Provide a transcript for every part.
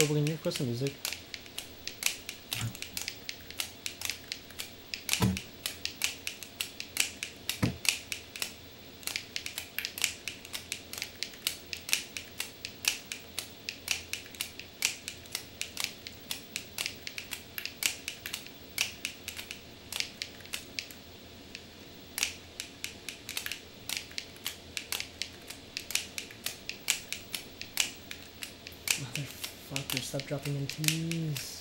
Purple, can you request some music? Motherfucker, stop dropping MTs.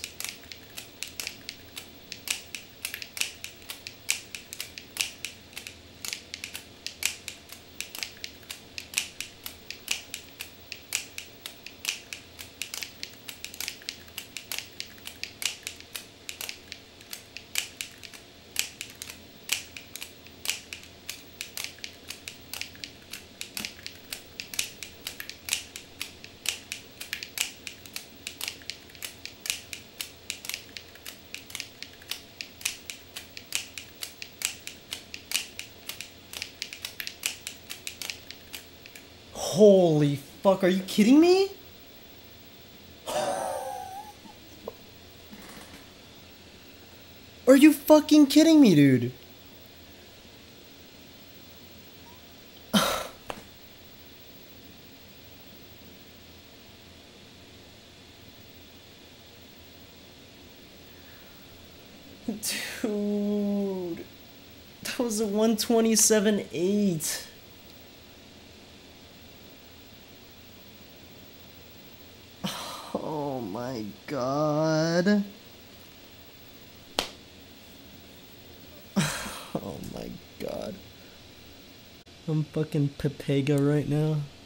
Holy fuck, are you kidding me? Are you fucking kidding me, dude? Dude, that was a 127.8. Oh my god. Oh my god. I'm fucking Pepega right now.